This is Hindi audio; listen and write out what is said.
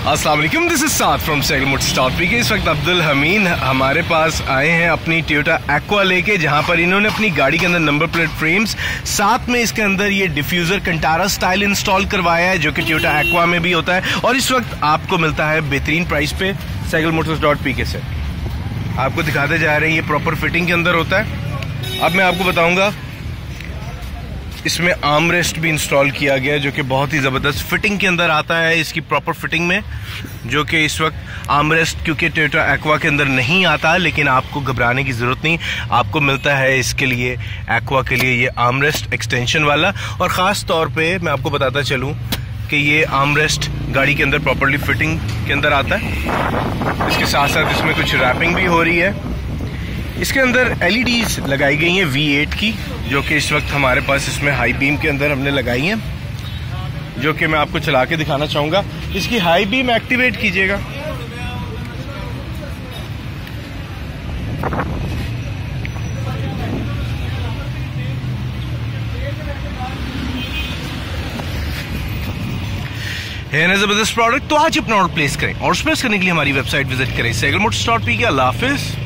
अस्सलाम वालेकुम, this is Saad from Cycle Motors P K. इस वक्त अब्दुल हमीद हमारे पास आए हैं अपनी टोयोटा एक्वा लेके, जहां पर इन्होंने अपनी गाड़ी के अंदर नंबर प्लेट फ्रेम्स, साथ में इसके अंदर ये डिफ्यूज़र कंटारा स्टाइल इंस्टॉल करवाया है, जो कि टोयोटा एक्वा में भी होता है। और इस वक्त आपको मिलता है बेहतरीन प्राइस पे साइकिल मोटर्स पी के से। आपको दिखाते जा रहे हैं, ये प्रॉपर फिटिंग के अंदर होता है। अब मैं आपको बताऊँगा, इसमें आर्म रेस्ट भी इंस्टॉल किया गया है, जो कि बहुत ही ज़बरदस्त फिटिंग के अंदर आता है इसकी प्रॉपर फिटिंग में, जो कि इस वक्त आर्म रेस्ट क्योंकि टोयोटा एक्वा के अंदर नहीं आता, लेकिन आपको घबराने की ज़रूरत नहीं, आपको मिलता है इसके लिए, एक्वा के लिए, ये आर्म रेस्ट एक्सटेंशन वाला। और ख़ास तौर पे मैं आपको बताता चलूँ कि ये आर्म रेस्ट गाड़ी के अंदर प्रॉपरली फिटिंग के अंदर आता है। इसके साथ साथ इसमें कुछ रैपिंग भी हो रही है। इसके अंदर LEDs लगाई गई हैं V8 की, जो कि इस वक्त हमारे पास इसमें हाई बीम के अंदर हमने लगाई हैं, जो कि मैं आपको चला के दिखाना चाहूँगा। इसकी हाई बीम एक्टिवेट कीजिएगा। है ना ज़बरदस्त प्रोडक्ट। तो आज अपना ऑर्डर प्लेस करें। ऑर्डर प्लेस करने के लिए हमारी वेबसाइट विजिट करें, साइकिल मोटर्स.pk। अल्लाह हाफिज़।